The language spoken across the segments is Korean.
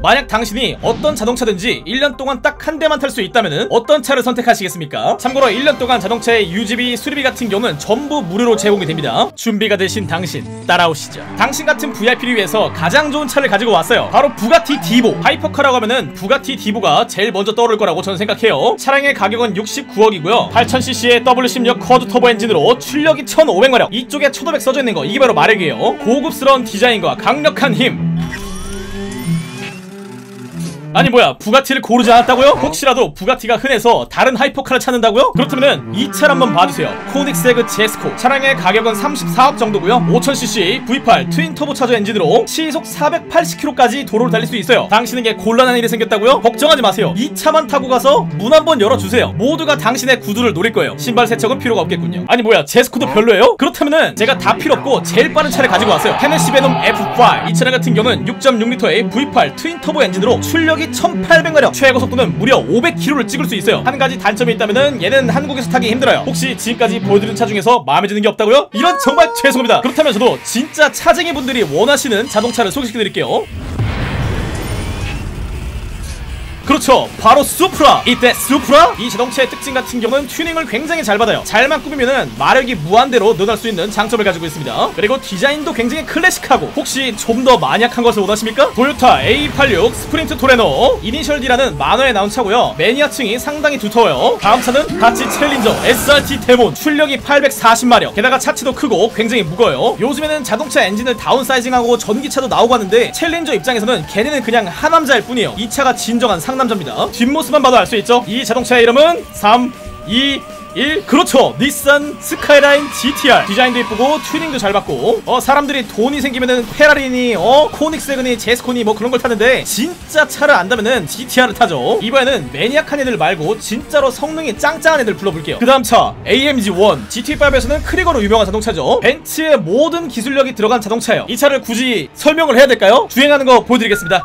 만약 당신이 어떤 자동차든지 1년 동안 딱 한 대만 탈 수 있다면 어떤 차를 선택하시겠습니까? 참고로 1년 동안 자동차의 유지비, 수리비 같은 경우는 전부 무료로 제공이 됩니다. 준비가 되신 당신 따라오시죠. 당신 같은 VIP를 위해서 가장 좋은 차를 가지고 왔어요. 바로 부가티 디보. 하이퍼카라고 하면은 부가티 디보가 제일 먼저 떠오를 거라고 저는 생각해요. 차량의 가격은 69억이고요 8000cc의 W16 쿼드 터보 엔진으로 출력이 1500마력. 이쪽에 1500 써져 있는 거 이게 바로 마력이에요. 고급스러운 디자인과 강력한 힘. 아니 뭐야, 부가티를 고르지 않았다고요? 혹시라도 부가티가 흔해서 다른 하이퍼카를 찾는다고요? 그렇다면은 이 차를 한번 봐주세요. 코닉세그 제스코. 차량의 가격은 34억 정도고요 5000cc V8 트윈 터보 차저 엔진으로 시속 480km까지 도로를 달릴 수 있어요. 당신에게 곤란한 일이 생겼다고요? 걱정하지 마세요. 이 차만 타고 가서 문 한번 열어주세요. 모두가 당신의 구두를 노릴 거예요. 신발 세척은 필요가 없겠군요. 아니 뭐야, 제스코도 별로예요? 그렇다면은 제가 다 필요 없고 제일 빠른 차를 가지고 왔어요. 테네시 베놈 F5. 이 차량 같은 경우는 6.6L의 V8 트윈 터보 엔진으로 출력이 1800마력, 최고 속도는 무려 500km를 찍을 수 있어요. 한 가지 단점이 있다면은 얘는 한국에서 타기 힘들어요. 혹시 지금까지 보여드린 차 중에서 마음에 드는 게 없다고요? 이런 정말 죄송합니다. 그렇다면 저도 진짜 차쟁이 분들이 원하시는 자동차를 소개시켜드릴게요. 그렇죠, 바로 수프라. 이때 수프라? 이 자동차의 특징 같은 경우는 튜닝을 굉장히 잘 받아요. 잘만 꾸미면은 마력이 무한대로 늘어날 수 있는 장점을 가지고 있습니다. 그리고 디자인도 굉장히 클래식하고, 혹시 좀 더 마니악한 것을 원하십니까? 토요타 A86 스프린트 토레노. 이니셜 D라는 만화에 나온 차고요 매니아층이 상당히 두터워요. 다음 차는 다치 챌린저 SRT 데몬. 출력이 840마력. 게다가 차체도 크고 굉장히 무거워요. 요즘에는 자동차 엔진을 다운사이징하고 전기차도 나오고 하는데 챌린저 입장에서는 걔네는 그냥 하남자일 뿐이에요. 이 차가 진정한 상남자입니다. 뒷모습만 봐도 알 수 있죠? 이 자동차의 이름은 3, 2, 1. 그렇죠, 닛산 스카이라인 GTR. 디자인도 이쁘고 튜닝도 잘 받고, 사람들이 돈이 생기면은 페라리니 코닉세그니 제스코니 뭐 그런 걸 타는데, 진짜 차를 안다면은 GTR을 타죠. 이번에는 매니악한 애들 말고 진짜로 성능이 짱짱한 애들 불러볼게요. 그 다음 차 AMG1. GT5에서는 크리거로 유명한 자동차죠. 벤츠의 모든 기술력이 들어간 자동차예요. 이 차를 굳이 설명을 해야 될까요? 주행하는 거 보여드리겠습니다.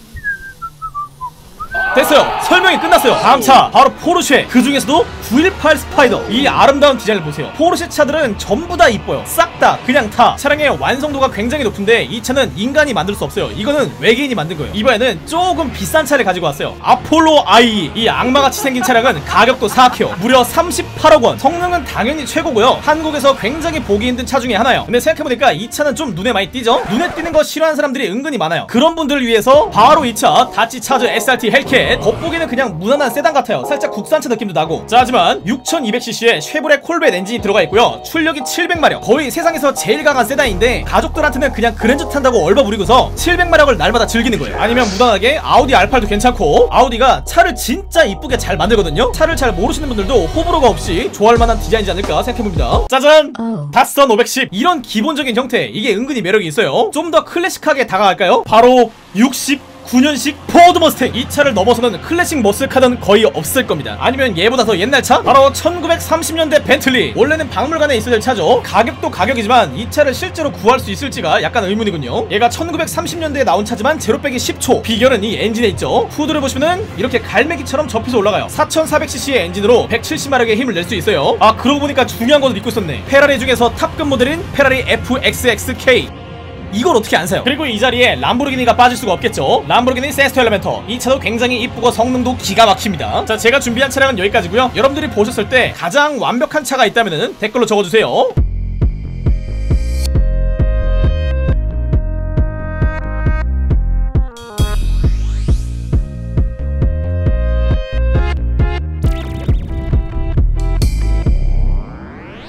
됐어요, 설명이 끝났어요. 다음 차 바로 포르쉐. 그 중에서도 918 스파이더. 이 아름다운 디자인을 보세요. 포르쉐 차들은 전부 다 이뻐요. 싹 다 그냥 타. 차량의 완성도가 굉장히 높은데 이 차는 인간이 만들 수 없어요. 이거는 외계인이 만든 거예요. 이번에는 조금 비싼 차를 가지고 왔어요. 아폴로 IE. 이 악마같이 생긴 차량은 가격도 사악해요. 무려 38억원. 성능은 당연히 최고고요 한국에서 굉장히 보기 힘든 차 중에 하나예요. 근데 생각해보니까 이 차는 좀 눈에 많이 띄죠? 눈에 띄는 거 싫어하는 사람들이 은근히 많아요. 그런 분들을 위해서 바로 이 차 다치 차저 SRT 헬켓. 겉보기는 그냥 무난한 세단 같아요. 살짝 국산차 느낌도 나고. 자, 하지만 6200cc의 쉐보레 콜벳 엔진이 들어가 있고요 출력이 700마력. 거의 세상에서 제일 강한 세단인데 가족들한테는 그냥 그랜저 탄다고 얼버무리고서 700마력을 날마다 즐기는 거예요. 아니면 무난하게 아우디 R8도 괜찮고, 아우디가 차를 진짜 이쁘게 잘 만들거든요. 차를 잘 모르시는 분들도 호불호가 없이 좋아할 만한 디자인이지 않을까 생각해봅니다. 짜잔! 닷선 510. 이런 기본적인 형태, 이게 은근히 매력이 있어요. 좀 더 클래식하게 다가갈까요? 바로 9년식 포드 머스탱. 이 차를 넘어서는 클래식 머슬카는 거의 없을 겁니다. 아니면 얘보다 더 옛날 차? 바로 1930년대 벤틀리. 원래는 박물관에 있어야 될 차죠. 가격도 가격이지만 이 차를 실제로 구할 수 있을지가 약간 의문이군요. 얘가 1930년대에 나온 차지만 제로 빼기 10초. 비결은 이 엔진에 있죠. 후드를 보시면은 이렇게 갈매기처럼 접혀서 올라가요. 4400cc의 엔진으로 170마력의 힘을 낼 수 있어요. 아, 그러고 보니까 중요한 것도 잊고 있었네. 페라리 중에서 탑급 모델인 페라리 FXXK. 이걸 어떻게 안 사요? 그리고 이 자리에 람보르기니가 빠질 수가 없겠죠. 람보르기니 세스토 엘리멘터. 이 차도 굉장히 이쁘고 성능도 기가 막힙니다. 자, 제가 준비한 차량은 여기까지고요 여러분들이 보셨을 때 가장 완벽한 차가 있다면 댓글로 적어주세요.